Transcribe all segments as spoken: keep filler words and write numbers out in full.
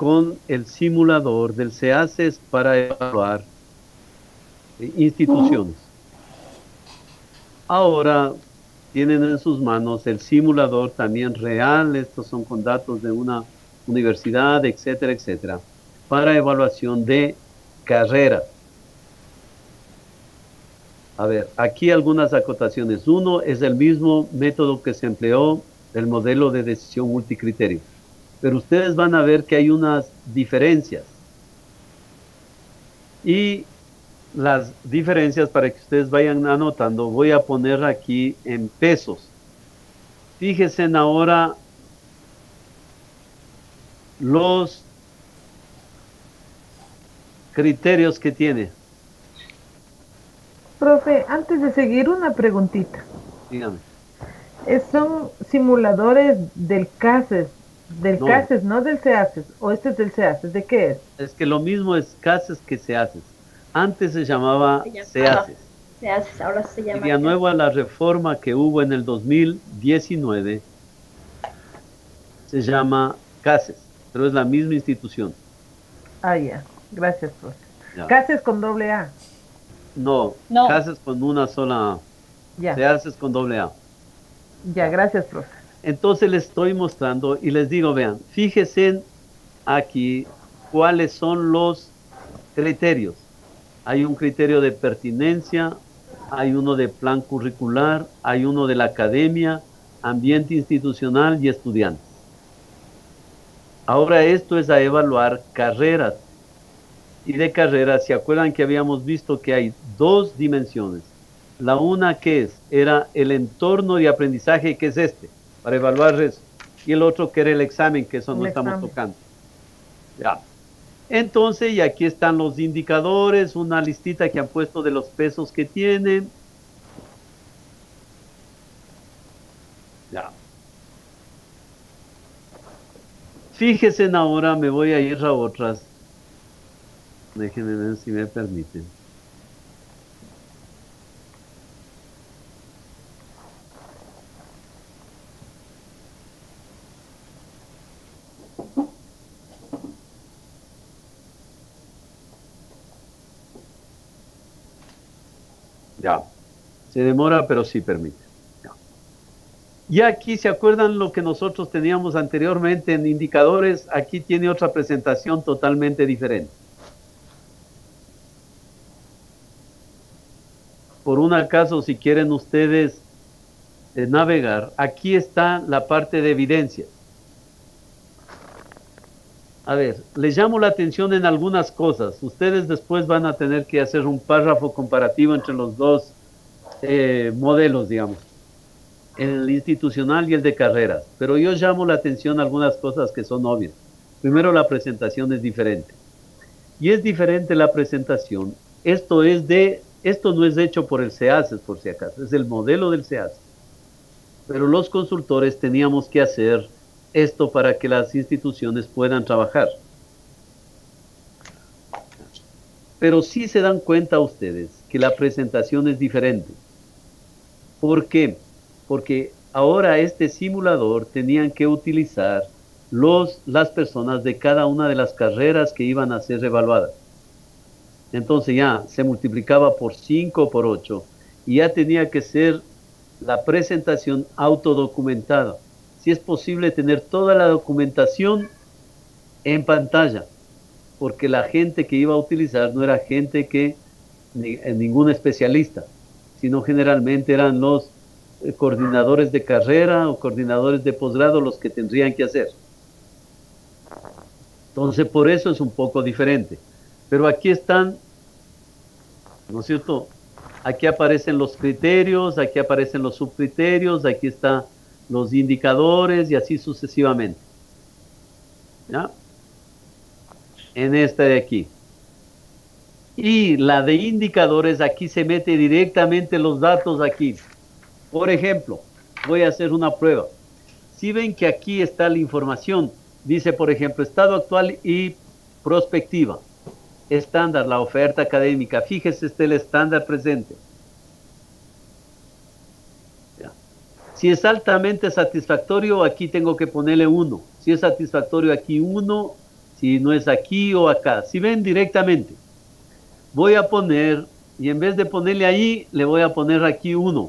con el simulador del SEACES para evaluar eh, instituciones. Ahora tienen en sus manos el simulador también real, estos son con datos de una universidad, etcétera, etcétera, para evaluación de carreras. A ver, aquí algunas acotaciones. Uno, es el mismo método que se empleó el modelo de decisión multicriterio. Pero ustedes van a ver que hay unas diferencias. Y las diferencias, para que ustedes vayan anotando, voy a poner aquí en pesos. Fíjense ahora los criterios que tiene. Profe, antes de seguir, una preguntita. Dígame. Es- ¿Son simuladores del CASES, del No, CASES, no del SEACES? ¿O este es del SEACES? ¿De qué es? es que lo mismo es CASES que SEACES. Antes se llamaba Se llamaba, SEACES. se hace, ahora se Y llama de nuevo a la reforma que hubo en el dos mil diecinueve, se llama CASES, pero es la misma institución. Ah, ya. Gracias, profe. Ya. CASES con doble A. No, No. CASES con una sola A, Ya. SEACES con doble A. Ya, gracias, profe. Entonces les estoy mostrando y les digo, vean, fíjense aquí cuáles son los criterios. Hay un criterio de pertinencia, hay uno de plan curricular, hay uno de la academia, ambiente institucional y estudiantes. Ahora esto es a evaluar carreras. Y de carreras, ¿se acuerdan que habíamos visto que hay dos dimensiones? La una que es, era el entorno de aprendizaje, que es este, para evaluar eso. Y el otro que era el examen, que eso no El estamos examen. tocando. Ya. Entonces, y aquí están los indicadores, una listita que han puesto de los pesos que tienen. Ya. Fíjense ahora, me voy a ir a otras. Déjenme ver si me permiten. Ya. Se demora, pero sí permite. Ya. Y aquí, ¿se acuerdan lo que nosotros teníamos anteriormente en indicadores? Aquí tiene otra presentación totalmente diferente. Por un acaso, si quieren ustedes eh, navegar, aquí está la parte de evidencias. A ver, les llamo la atención en algunas cosas. Ustedes después van a tener que hacer un párrafo comparativo entre los dos eh, modelos, digamos, el institucional y el de carreras. Pero yo llamo la atención a algunas cosas que son obvias. Primero, la presentación es diferente. Y es diferente la presentación. Esto es de, esto no es hecho por el SEACES, por si acaso, es el modelo del SEACES. Pero los consultores teníamos que hacer esto para que las instituciones puedan trabajar. Pero sí se dan cuenta ustedes que la presentación es diferente. ¿Por qué? Porque ahora este simulador tenían que utilizar los, las personas de cada una de las carreras que iban a ser evaluadas. Entonces ya se multiplicaba por cinco o por ocho y ya tenía que ser la presentación autodocumentada. Si es posible tener toda la documentación en pantalla, porque la gente que iba a utilizar no era gente que, ni, ningún especialista, sino generalmente eran los eh, coordinadores de carrera o coordinadores de posgrado los que tendrían que hacer. Entonces, por eso es un poco diferente. Pero aquí están, ¿no es cierto? Aquí aparecen los criterios, aquí aparecen los subcriterios, aquí están los indicadores y así sucesivamente. ¿Ya? En esta de aquí. Y la de indicadores, aquí se mete directamente los datos aquí. Por ejemplo, voy a hacer una prueba. Si ven que aquí está la información, dice, por ejemplo, estado actual y prospectiva. Estándar, la oferta académica. Fíjese, este es el estándar presente. ¿Ya? Si es altamente satisfactorio, aquí tengo que ponerle uno. Si es satisfactorio, aquí uno. si no es aquí o acá. Si ven directamente, voy a poner, y en vez de ponerle ahí, le voy a poner aquí uno.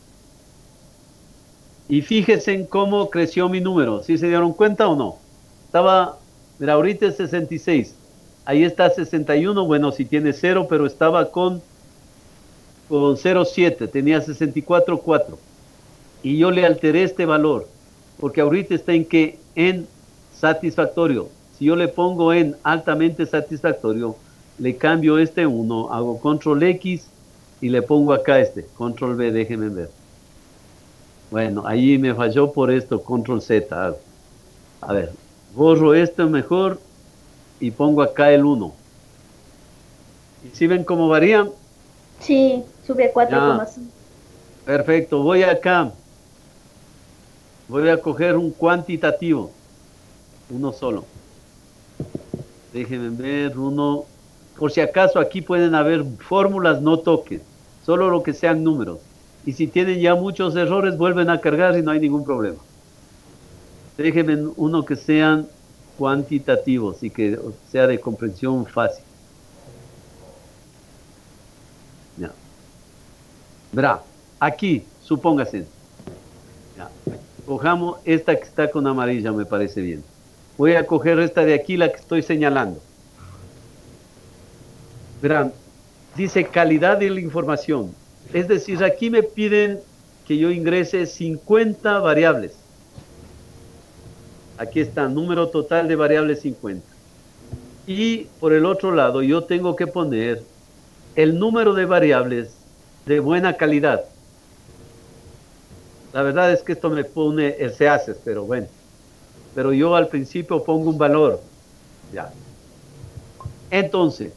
Y fíjense en cómo creció mi número. ¿Sí se dieron cuenta o no? Estaba, mira, ahorita es sesenta y seis. Ahí está sesenta y uno. Bueno, si tiene cero, pero estaba con, con cero punto siete. Tenía sesenta y cuatro punto cuatro. Y yo le alteré este valor. Porque ahorita está en que en satisfactorio. Si yo le pongo en altamente satisfactorio, le cambio este uno, hago control X y le pongo acá este, control V, déjenme ver. Bueno, ahí me falló por esto, control Z. A ver, borro esto mejor y pongo acá el uno. ¿Y si ven cómo varía? Sí, sube a cuatro coma cinco. Perfecto, voy acá. Voy a coger un cuantitativo. Uno solo. Déjenme ver, uno. Por si acaso aquí pueden haber fórmulas, no toquen. Solo lo que sean números. Y si tienen ya muchos errores, vuelven a cargar y no hay ningún problema. Déjenme uno que sean cuantitativos y que sea de comprensión fácil. Ya. Verá, aquí, supóngase. Ya. Cojamos esta que está con amarilla, me parece bien. Voy a coger esta de aquí, la que estoy señalando. Verán, dice calidad de la información. Es decir, aquí me piden que yo ingrese cincuenta variables. Aquí está, número total de variables cincuenta. Y por el otro lado, yo tengo que poner el número de variables de buena calidad. La verdad es que esto me pone el se hace, pero bueno. Pero yo al principio pongo un valor. Ya. Entonces,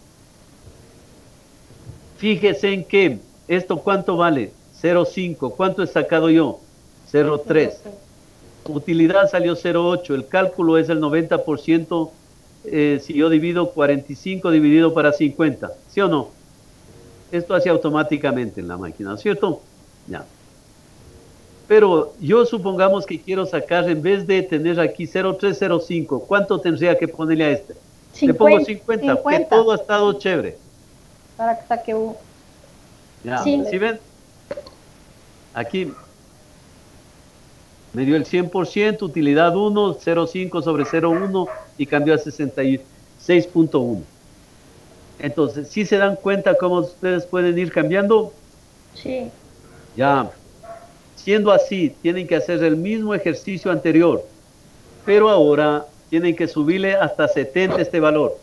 fíjese en que esto cuánto vale, cero punto cinco. ¿Cuánto he sacado yo? cero punto tres. Utilidad salió cero punto ocho. El cálculo es el noventa por ciento eh, si yo divido cuarenta y cinco dividido para cincuenta. ¿Sí o no? Esto hace automáticamente en la máquina, ¿cierto? Ya. Pero yo supongamos que quiero sacar, en vez de tener aquí cero punto tres cero cinco, ¿cuánto tendría que ponerle a este? cincuenta, le pongo cincuenta, porque todo ha estado chévere. Para que saque un... Ya, ¿sí ven? Aquí me dio el cien por ciento, utilidad uno, cero punto cinco sobre cero punto uno y cambió a sesenta y seis punto uno. Entonces, ¿sí se dan cuenta cómo ustedes pueden ir cambiando? Sí. Ya. Siendo así, tienen que hacer el mismo ejercicio anterior, pero ahora tienen que subirle hasta setenta este valor.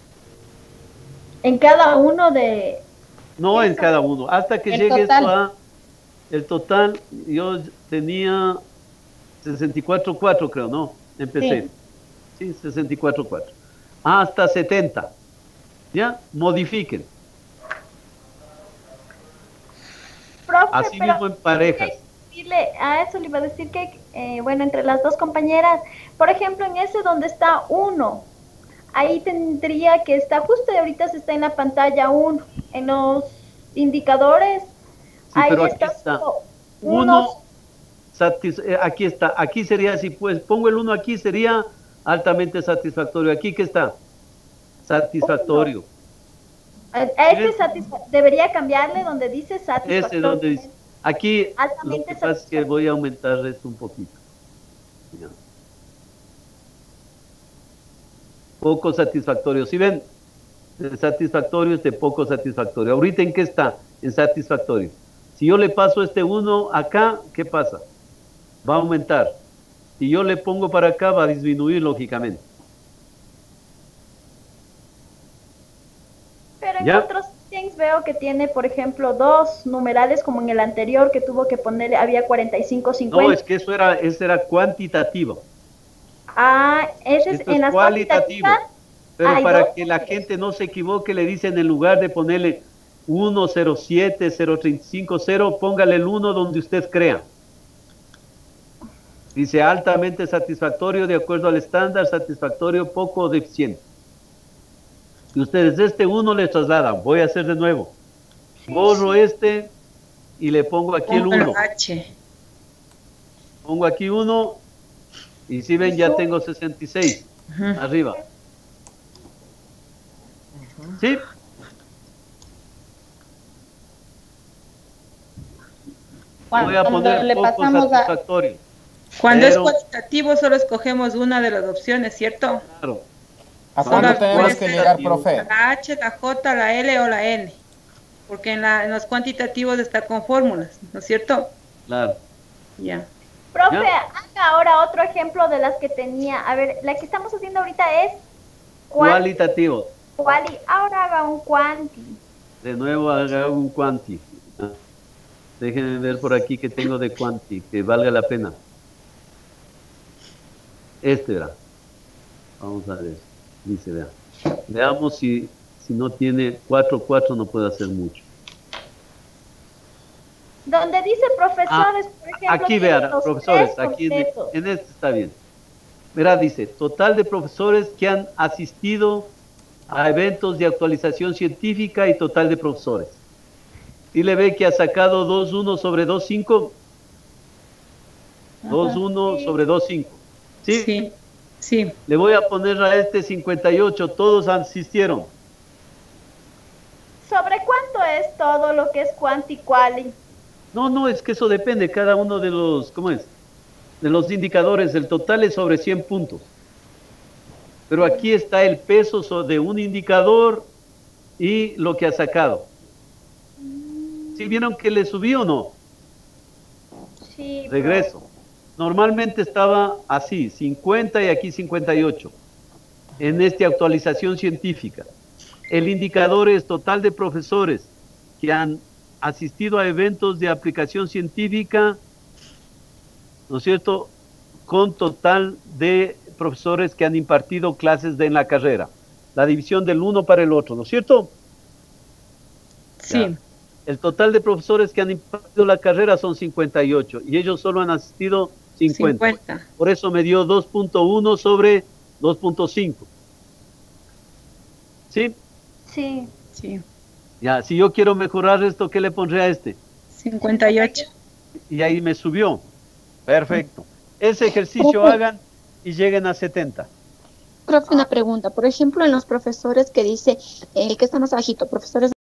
En cada uno de... No eso. En cada uno, hasta que el llegue total. esto a... El total, yo tenía sesenta y cuatro punto cuatro, creo, ¿no? Empecé. Sí, sí sesenta y cuatro punto cuatro. Hasta setenta. ¿Ya? Modifiquen. Profe, Así pero mismo en parejas. Decirle, a eso le iba a decir que, eh, bueno, entre las dos compañeras, por ejemplo, en ese donde está uno, ahí tendría que estar, justo ahorita se está en la pantalla uno, en los indicadores, Sí, ahí pero aquí está, está. unos, Uno, satis, eh, aquí está. Aquí sería, si pues pongo el uno aquí, sería altamente satisfactorio. Aquí, ¿qué está? Satisfactorio. Uno. A este satisfa debería cambiarle donde dice satisfactorio. Ese donde dice. Aquí altamente lo que pasa es que voy a aumentar esto un poquito. Ya. Poco satisfactorio. ¿Sí ven? De satisfactorio es de poco satisfactorio. ¿Ahorita en qué está? En satisfactorio. Si yo le paso este uno acá, ¿qué pasa? Va a aumentar. Si yo le pongo para acá, va a disminuir lógicamente. Pero en ¿Ya? otros things veo que tiene, por ejemplo, dos numerales como en el anterior que tuvo que ponerle, había cuarenta y cinco, cincuenta. No, es que eso era, eso era cuantitativo. Ah, ese es Esto en es las cualitativo. cuantitativas. Pero hay para dos que la números. gente no se equivoque, le dicen en lugar de ponerle uno, cero, siete, cero, treinta y cinco, cero, póngale el uno donde usted crea. Dice altamente satisfactorio de acuerdo al estándar, satisfactorio poco deficiente. Y ustedes este uno le trasladan. Voy a hacer de nuevo. Sí, Borro sí. este y le pongo aquí el uno. H. Pongo aquí uno y si ven ya tengo sesenta y seis Ujú. arriba. ¿Sí? Voy a Cuando poner le poco pasamos a, satisfactorio. Cuando Pero- es cuantitativo solo escogemos una de las opciones, ¿cierto? Claro. ¿a Solo cuándo tenemos puede que ser llegar, A profe? la H, la J, la L o la N. Porque en, la, en los cuantitativos está con fórmulas, ¿no es cierto? Claro. Ya. Profe, ¿Ya? haga ahora otro ejemplo de las que tenía. A ver, la que estamos haciendo ahorita es cuanti. Cualitativo. Quali. Ahora haga un cuanti. De nuevo haga un cuanti. Déjenme ver por aquí que tengo de cuanti, que valga la pena. Este era. Vamos a ver. Dice, vea. Veamos si, si no tiene cuatro, cuatro no puede hacer mucho. Donde dice profesores, por ejemplo. Aquí tiene vean, los profesores, tres aquí en, conceptos. en este está bien. Verá, dice, total de profesores que han asistido a eventos de actualización científica y total de profesores. Y le ve que ha sacado dos uno sobre dos cinco. dos uno Sí. sobre dos cinco. ¿Sí? Sí, sí. Le voy a poner a este cincuenta y ocho, todos asistieron. ¿Sobre cuánto es todo lo que es cuanti quali? No, no, es que eso depende, cada uno de los, ¿cómo es? De los indicadores, el total es sobre cien puntos. Pero aquí está el peso so- de un indicador y lo que ha sacado. ¿Sí vieron que le subió o no? Sí. Regreso. Normalmente estaba así, cincuenta y aquí cincuenta y ocho. En esta actualización científica. El indicador es total de profesores que han asistido a eventos de aplicación científica, ¿no es cierto?, con total de profesores que han impartido clases de, en la carrera. La división del uno para el otro, ¿no es cierto? Sí. Ya. El total de profesores que han impartido la carrera son cincuenta y ocho y ellos solo han asistido cincuenta. cincuenta. Por eso me dio dos punto uno sobre dos punto cinco. ¿Sí? Sí. Sí. Ya, si yo quiero mejorar esto, ¿qué le pondré a este? cincuenta y ocho. Y ahí me subió. Perfecto. Ese ejercicio Profe. hagan y lleguen a setenta. Profe, una pregunta. Por ejemplo, en los profesores que dice, el que está más bajito, profesores